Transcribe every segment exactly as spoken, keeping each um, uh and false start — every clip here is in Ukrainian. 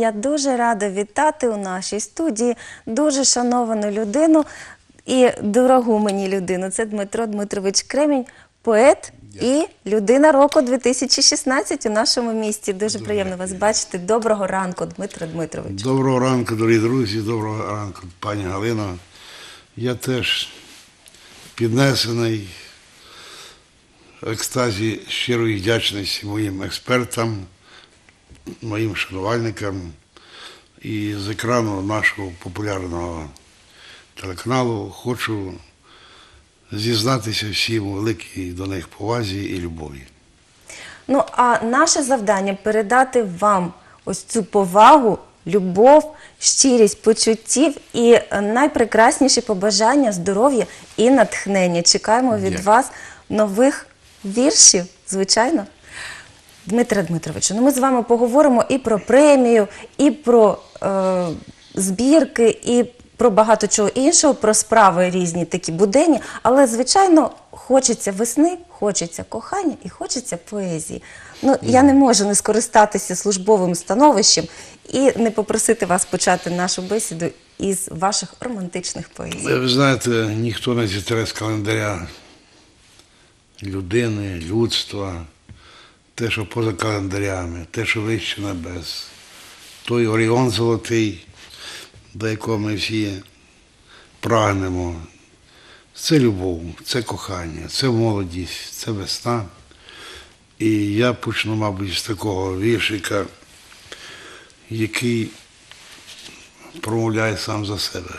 я дуже рада вітати у нашій студії дуже шановану людину і дорогу мені людину. Це Дмитро Дмитрович Кремінь, поет і людина року дві тисячі шістнадцять у нашому місті. Дуже Добре. приємно вас бачити. Доброго ранку, Дмитро Дмитрович. Доброго ранку, дорогі друзі, доброго ранку, пані Галино. Я теж піднесений в екстазі щирої вдячності моїм експертам, моїм шанувальникам і з екрану нашого популярного телеканалу хочу зізнатися всім у великій до них повазі і любові. Ну, а наше завдання – передати вам ось цю повагу, любов, щирість почуттів і найпрекрасніші побажання, здоров'я і натхнення. Чекаємо від Дякую. вас нових віршів, звичайно. Дмитре Дмитровичу, ну ми з вами поговоримо і про премію, і про е, збірки, і про багато чого іншого, про справи різні такі буденні, але, звичайно, хочеться весни, хочеться кохання і хочеться поезії. Ну, я не можу не скористатися службовим становищем і не попросити вас почати нашу бесіду із ваших романтичних поезій. Ви знаєте, ніхто не зітре з календаря людини, людства, те, що поза календарями, те, що вище небес, той Оріон золотий, до якого ми всі прагнемо. Це любов, це кохання, це молодість, це весна. І я почну, мабуть, з такого віршика, який промовляє сам за себе.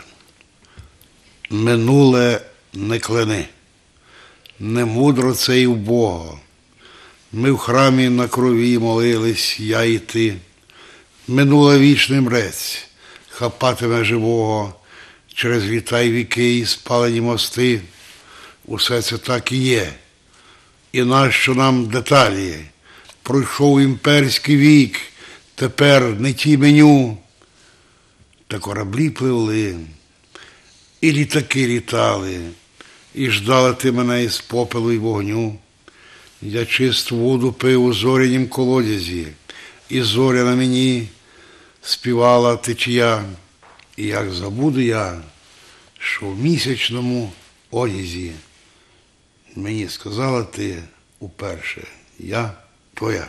Минуле не кляни, не мудро це й убого. Ми в храмі на крові молились, я і ти. Минуле вічний мрець хапатиме живого через літа й віки і спалені мости. Усе це так і є. І нащо нам деталі? Пройшов імперський вік, тепер не ті меню. Та кораблі пливли, і літаки літали, і ждала ти мене із попелу й вогню. Я чисту воду пив у зорянім колодязі, і зоря на мені співала течія. І як забуду я, що в місячному одязі мені сказала ти уперше, я твоя.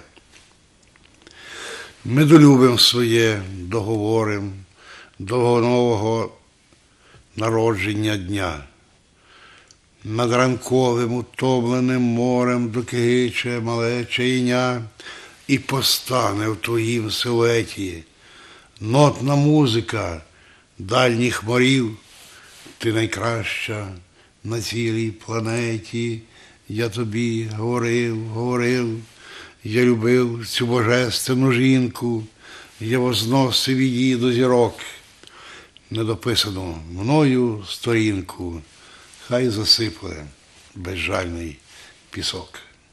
Ми долюбим своє, договорим до нового народження дня. Над ранковим утомленим морем докигиче мале чайня і постане в твоїм силуеті нотна музика дальніх морів. Ти найкраща на цілій планеті. Я тобі говорив, говорив, я любив цю божественну жінку, я возносив її до зірок, недописану мною сторінку, хай засипле безжальний пісок.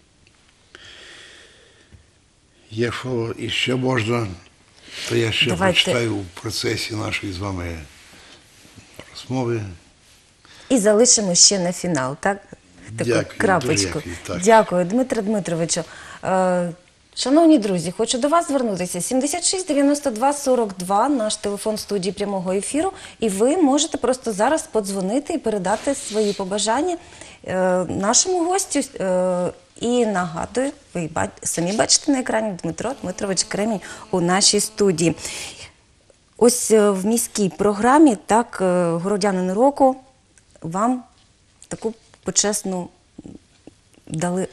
Якщо іще можна, то я ще Давайте. прочитаю в процесі нашої з вами розмови. І залишимо ще на фінал, так? Таку Дякую, крапочку. дуже дякую, так. Дякую, Дмитре Дмитровичу. Е, Шановні друзі, хочу до вас звернутися. сімдесят шість дев'яносто два сорок два, наш телефон студії прямого ефіру, і ви можете просто зараз подзвонити і передати свої побажання е, нашому гостю. Е, і нагадую, ви бач, самі бачите на екрані Дмитро Дмитрович Кремінь у нашій студії. Ось е, в міській програмі, так, е, городянин року вам таку почесну дали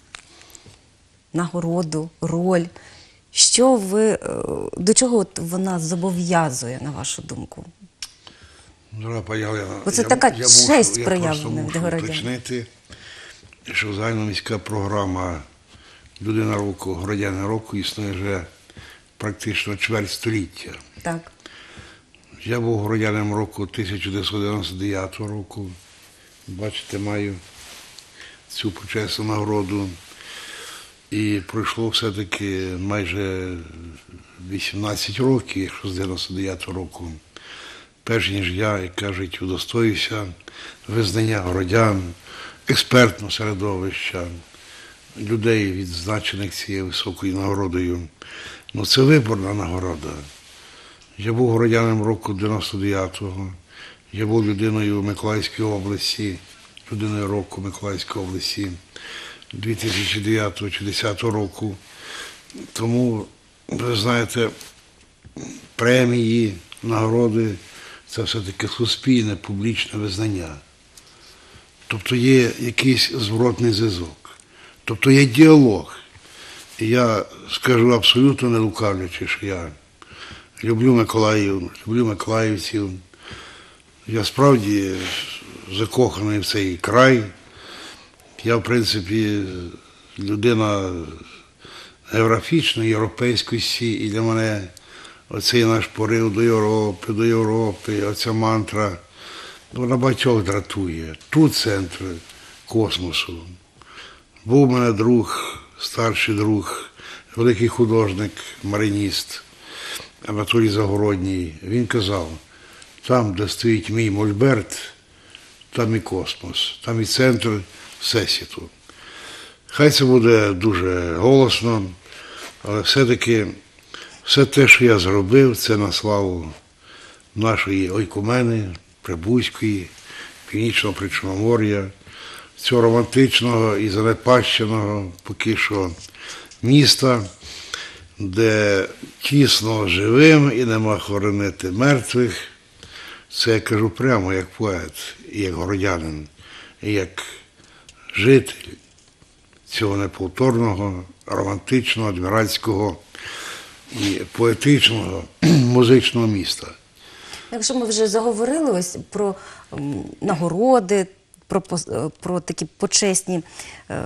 нагороду, роль. Що ви, до чого от вона зобов'язує, на вашу думку? Дорога пані Галина, Бо це я- така я честь мушу- проявлена Я від просто городян. мушу уточнити, що загальноміська програма «Людина року», «Городянин року» існує вже практично чверть століття. Так. Я був городянином року тисяча дев'ятсот дев'яносто дев'ятого року. Бачите, маю цю почесну нагороду. І пройшло все-таки майже вісімнадцять років, якщо з дев'яносто дев'ятого року, перш ніж я, як кажуть, удостоївся визнання городян, експертного середовища, людей, відзначених цією високою нагородою. Ну, це виборна нагорода. Я був городянином року дев'яносто дев'ятого. Я був людиною Миколаївської області, людиною року Миколаївської області дві тисячі дев'ятого чи дві тисячі десятого року. Тому, ви знаєте, премії, нагороди – це все-таки суспільне, публічне визнання. Тобто є якийсь зворотний зв'язок. Тобто є діалог. І я скажу абсолютно не лукавлячи, що я люблю Миколаїв, люблю миколаївців. Я справді закоханий в цей край. Я, в принципі, людина географічної, європейськості, і для мене оцей наш порив до Європи, до Європи, оця мантра, вона багатьох дратує. Тут центр космосу. Був у мене друг, старший друг, великий художник, мариніст Анатолій Загородній. Він казав, там, де стоїть мій мольберт, там і космос, там і центр всесвіту. Хай це буде дуже голосно, але все-таки все те, що я зробив, це на славу нашої ойкумени, Прибузької, Північного Причорномор'я, цього романтичного і занепащеного поки що міста, де тісно живим і нема хоронити мертвих. Це я кажу прямо як поет, і як городянин, і як житель цього неповторного, романтичного, адміральського і поетичного, музичного міста. Якщо ми вже заговорили ось про м, нагороди, про, пос- про такі почесні, е,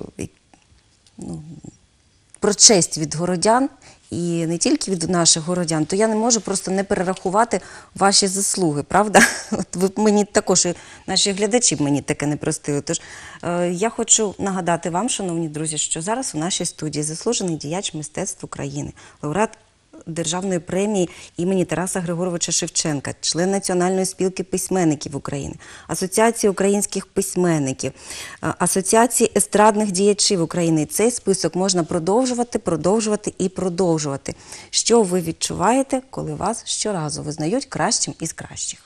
ну, про честь від городян, і не тільки від наших городян, то я не можу просто не перерахувати ваші заслуги, правда? От ви мені також, і наші глядачі мені таке не простили. Тож е, я хочу нагадати вам, шановні друзі, що зараз у нашій студії заслужений діяч мистецтв України, лауреат Державної премії імені Тараса Григоровича Шевченка, член Національної спілки письменників України, Асоціації українських письменників, е, Асоціації естрадних діячів України. І цей список можна продовжувати, продовжувати і продовжувати. Що ви відчуваєте, коли вас щоразу визнають кращим із кращих?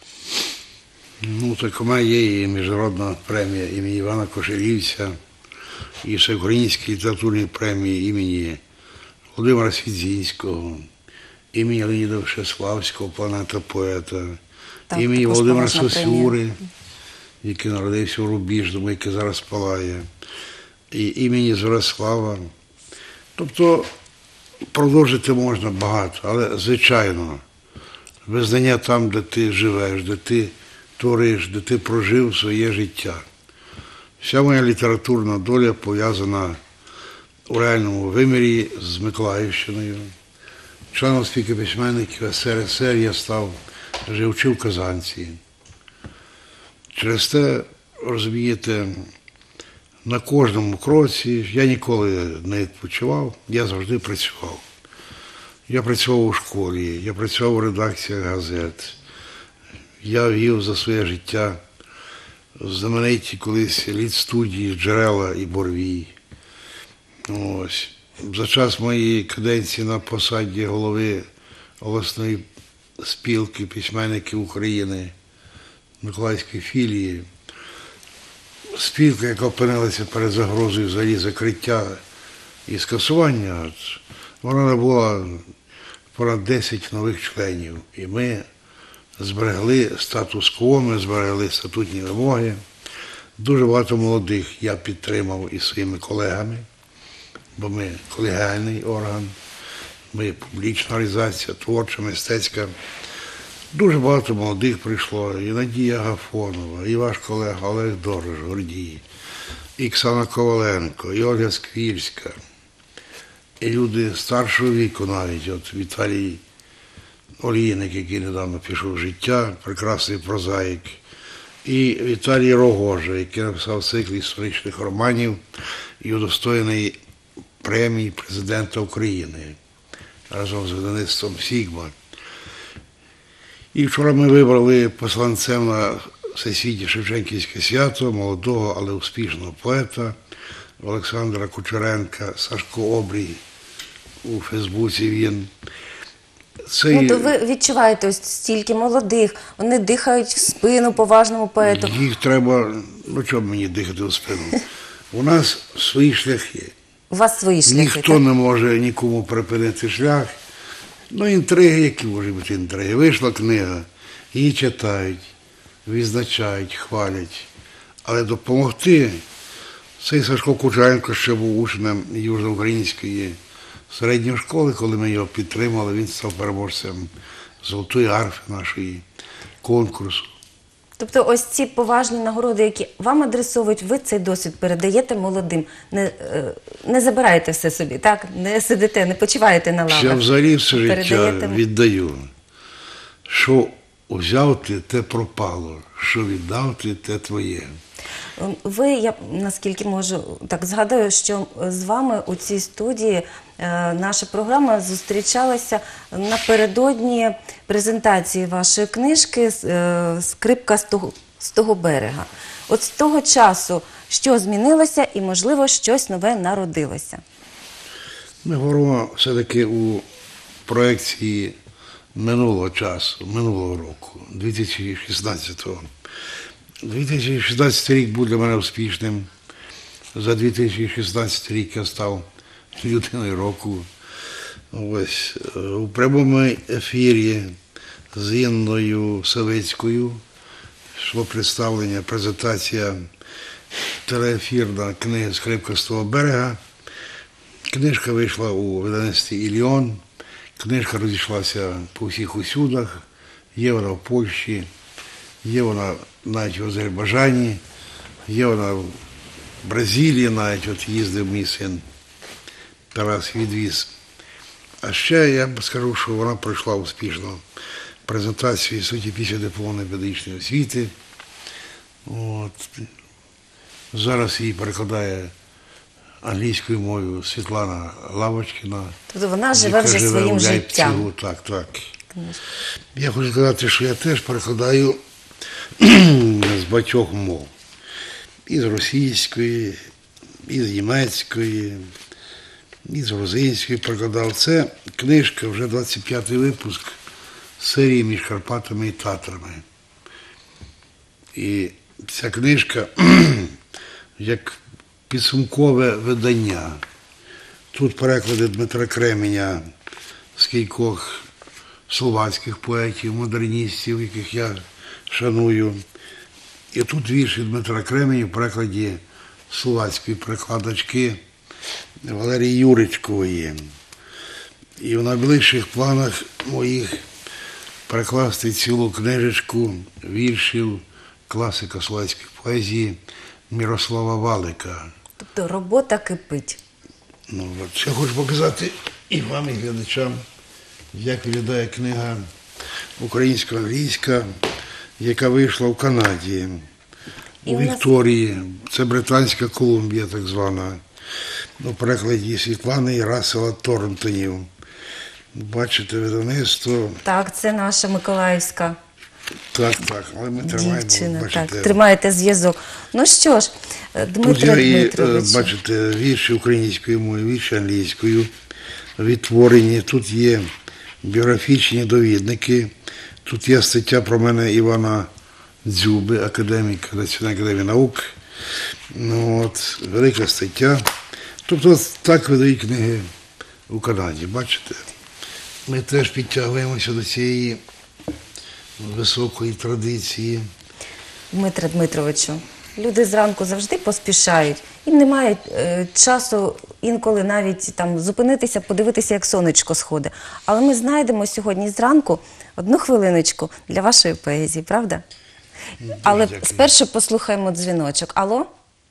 Ну, так у мене є і міжнародна премія імені Івана Кошелівця, і всеукраїнські літературні премії імені Володимира Свідзінського, імені Леоніда Вшеславського, планета поета, Так, імені також Володимира поважна Сосюри, який народився у Рубіжному, який зараз палає, і імені Зорислава. Тобто продовжити можна багато, але, звичайно, визнання там, де ти живеш, де ти твориш, де ти прожив своє життя. Вся моя літературна доля пов'язана у реальному вимірі з Миколаївщиною. Членом спілки письменників ес ер ес ер я став, живучи в Казанці. Через те, розумієте, на кожному кроці я ніколи не відпочивав, я завжди працював. Я працював у школі, я працював у редакціях газет. Я вів за своє життя знамениті колись літстудії «Джерела» і «Борвій». Ось. За час моєї каденції на посаді голови обласної спілки письменників України, Миколаївської філії, спілка, яка опинилася перед загрозою взагалі закриття і скасування, от, вона набула понад десять нових членів. І ми зберегли статус-кво, ми зберегли статутні вимоги. Дуже багато молодих я підтримав із своїми колегами, бо ми колегіальний орган, ми публічна організація, творча, мистецька. Дуже багато молодих прийшло, і Надія Гафонова, і ваш колега Олег Дорож, Гордій, і Оксана Коваленко, і Ольга Сквірська, і люди старшого віку навіть, от Віталій Олійник, який недавно пішов в життя, прекрасний прозаїк, і Віталій Рогожа, який написав цикл історичних романів і удостоєний премії президента України разом з видавництвом «Сігма». І вчора ми вибрали посланцем на Всесвітнє Шевченківське свято молодого, але успішного поета Олександра Кучеренка, Сашко Обрій у Фейсбуці він. Цей... Ну, то ви відчуваєте ось стільки молодих, вони дихають в спину поважному поету. Їх треба, ну чому мені дихати в спину? У нас свої шляхи. У вас свої шляхи, Ніхто так? не може нікому припинити шлях. Ну, інтриги, які можуть бути інтриги. Вийшла книга, її читають, відзначають, хвалять. Але допомогти, цей Сашко Кучаєнко ще був учнем Южноукраїнської середньої школи, коли ми його підтримали, він став переможцем золотої арфи нашої конкурсу. Тобто ось ці поважні нагороди, які вам адресовують, ви цей досвід передаєте молодим. Не, е, не забираєте все собі, так? Не сидите, не почиваєте на лавах. Я взагалі все життя Передаєте... віддаю. Що взяв ти, те пропало. Що віддав ти, те твоє. Ви, я наскільки можу, так згадую, що з вами у цій студії е, наша програма зустрічалася напередодні презентації вашої книжки е, «Скрипка з того, з того берега». От з того часу що змінилося і, можливо, щось нове народилося? Ми говоримо все-таки у проекції минулого часу, минулого року, дві тисячі шістнадцятого. дві тисячі шістнадцятий рік був для мене успішним. За дві тисячі шістнадцятий рік я став людиною року. Ось у прямому ефірі з Інною Савицькою йшло представлення, презентація телеефірна книги «Скрипка з того берега». Книжка вийшла у видавництві «Іліон». Книжка розійшлася по всіх усюдах. Є вона в Польщі, є вона навіть в Азербайджані, є вона в Бразилії, навіть от їздив мій син Тарас відвіз. А ще я б скажу, що вона пройшла успішно презентацію суті після дипломної педагогічної освіти. От. Зараз її перекладає англійською мовою Світлана Лавочкіна. Тобто вона живе вже своїм у життям. Лейпцигу. Так, так. Я хочу сказати, що я теж перекладаю з багатьох мов. І з російської, і з німецької, і з грузинської перекладав. Це книжка, вже двадцять п'ятий випуск серії «Між Карпатами і Татрами». І ця книжка як підсумкове видання. Тут переклади Дмитра Кременя з кількох словацьких поетів, модерністів, яких я шаную. І тут вірші Дмитра Кременя в перекладі словацької перекладачки Валерії Юричкової. І в найближчих планах моїх перекласти цілу книжечку віршів класика словацької поезії Мирослава Валика. Тобто робота кипить. Ну, от, я хочу показати і вам, і глядачам, як виглядає книга українсько-англійська, яка вийшла в Канаді, І у у нас- Вікторії. Це Британська Колумбія, так звана. У перекладі Світлани і Рассела Торнтонів. Бачите, видавництво. Так, це наша Миколаївська Так, так, але ми тримаємо, дівчина. бачите. Так, тримаєте зв'язок. Ну що ж, Тут Дмитро я і, Дмитрович. бачите, вірші українською мовою, вірші англійською відтворені. Тут є біографічні довідники. Тут є стаття про мене Івана Дзюби, академік Національної академії наук. Ну, от, велика стаття. Тобто так видають книги у Канаді, бачите? Ми теж підтягуємося до цієї високої традиції. Дмитре Дмитровичу, люди зранку завжди поспішають. Їм немає е, часу інколи навіть там зупинитися, подивитися, як сонечко сходить. Але ми знайдемо сьогодні зранку одну хвилиночку для вашої поезії, правда? Але дякую. спершу послухаємо дзвіночок. Алло?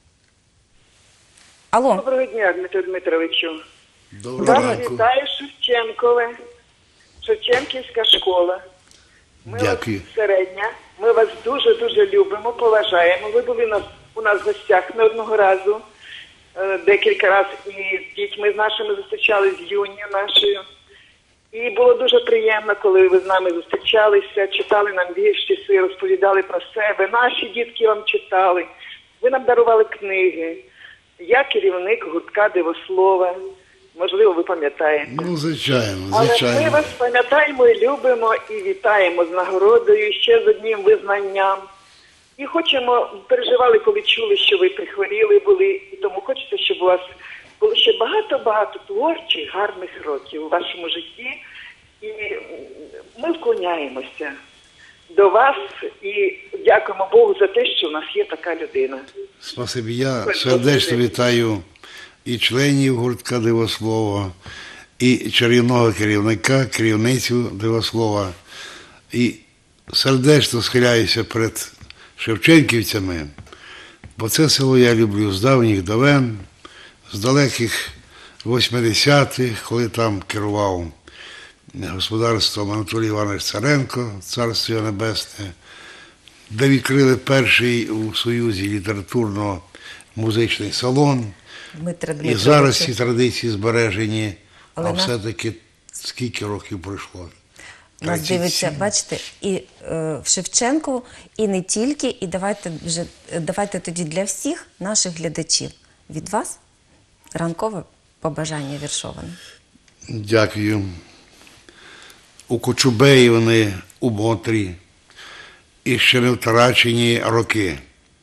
Алло? Доброго дня, Дмитро Дмитровичу. Доброго Вас ранку. вітає Шевченкове, Шевченківська школа. Ми Дякую. вас середня. Ми вас дуже-дуже любимо, поважаємо. Ви були нас, у нас в гостях не одного разу, е, декілька разів і з дітьми з нашими зустрічались, з юні нашою. І було дуже приємно, коли ви з нами зустрічалися, читали нам вірші, свої, розповідали про себе. Наші дітки вам читали. Ви нам дарували книги. Я керівник гуртка Дивослова. Можливо, ви пам'ятаєте. Ну, звичайно, Але ми звичайно. вас пам'ятаємо і любимо, і вітаємо з нагородою, ще з одним визнанням. І хочемо, переживали, коли чули, що ви прихворіли були, і тому хочеться, щоб у вас було ще багато-багато творчих, гарних років у вашому житті. І ми вклоняємося до вас і дякуємо Богу за те, що в нас є така людина. Спасибі. Я сердечно вітаю і членів гуртка «Дивослово», і чарівного керівника, керівницю «Дивослова». І сердечно схиляюся перед шевченківцями, бо це село я люблю з давніх давен, з далеких восьмидесятих, коли там керував господарством Анатолій Іванович Царенко, царство його небесне, де відкрили перший у Союзі літературно-музичний салон. Дмитре І Дмитровичу. зараз ці традиції збережені, Але а нас- все-таки скільки років пройшло? Нас тридцять дивиться, сім. бачите, і е, в Шевченку, і не тільки. І давайте вже е, давайте тоді для всіх наших глядачів від вас ранкове побажання віршоване. Дякую. У Кочубеївни у Мотрі і ще не втрачені роки.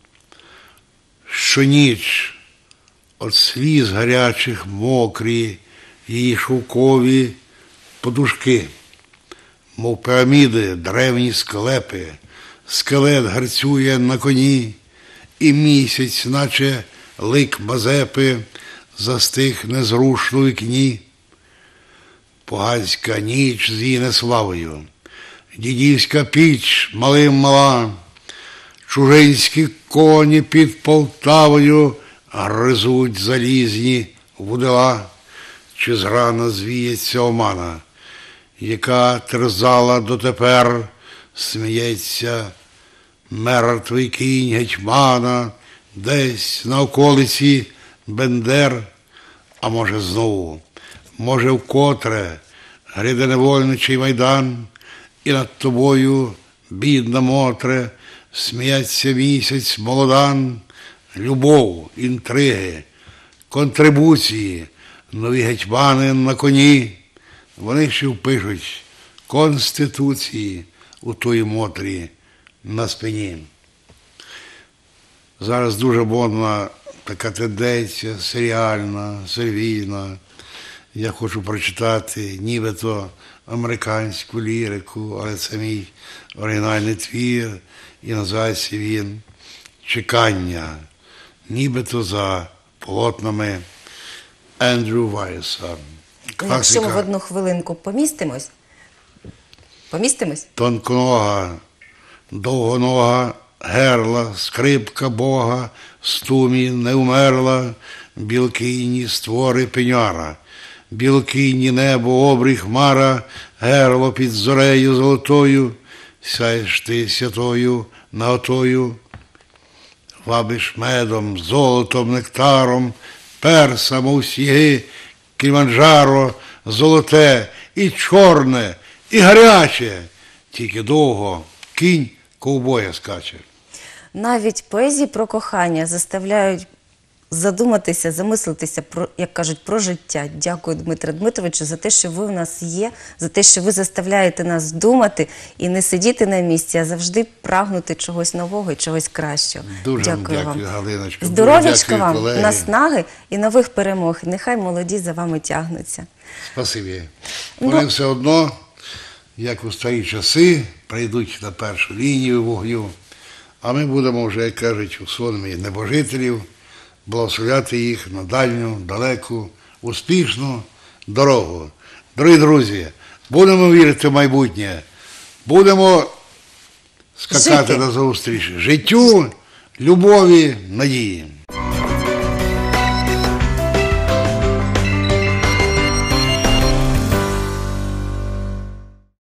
Щоніч от сліз гарячих мокрі її шовкові подушки, мов піраміди, древні склепи, скелет гарцює на коні, і місяць, наче лик Мазепи, застиг незрушно у вікні. Поганська ніч з її неславою, дідівська піч малим мала, чужинські коні під Полтавою гризуть залізні вудила, чи зрана звіється омана, яка терзала дотепер, сміється мертвий кінь гетьмана, десь на околиці Бендер, а може знову, може вкотре гряде невольничий майдан, і над тобою, бідна Мотре, сміється місяць молодан, любов, інтриги, контрибуції, нові гетьмани на коні, вони ще впишуть конституції у тої Мотрі на спині. Зараз дуже модна така тенденція серіальна, сервійна. Я хочу прочитати нібито американську лірику, але це мій оригінальний твір, і називається він «Чекання», нібито за полотнами Ендрю Вайса. Ну, якщо ми в Класика. одну хвилинку помістимось, помістимось? Тонконога, довгонога, герла, скрипка Бога, стумі не умерла, білкийні створи пеняра, білкийні небо, обрій хмара, герло під зорею золотою, сяєш ти святою наготою, вабиш медом, золотом, нектаром, перса, мов сніги, Кіліманджаро, золоте і чорне, і гаряче, тільки довго кінь ковбоя скаче. Навіть поезії про кохання заставляють задуматися, замислитися, про, як кажуть, про життя. Дякую, Дмитре Дмитровичу, за те, що ви в нас є, за те, що ви заставляєте нас думати і не сидіти на місці, а завжди прагнути чогось нового і чогось кращого. Дуже вам дякую дякую, вам. Галиночко. Дуже Здоров'ячка дякую, вам, колеги. наснаги і нових перемог. І нехай молоді за вами тягнуться. Спасибі. Ну- Вони все одно, як у старі часи, прийдуть на першу лінію вогню, а ми будемо вже, як кажуть, у сонмі небожителів, благословляти їх на дальню, далеку, успішну дорогу. Дорогі друзі, будемо вірити в майбутнє, будемо скакати Жити. назустріч життю, любові, надії.